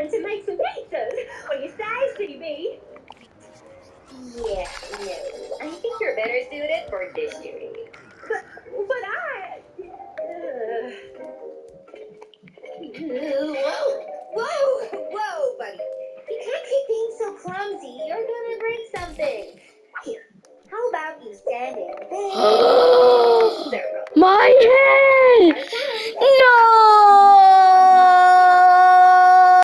learn to make some pizzas. What do you say, City B? Yeah, no. I think you're better suited for dish duty. But I... Whoa, buddy. You can't keep being so clumsy. You're gonna break something. Here, how about you stand in there? My head!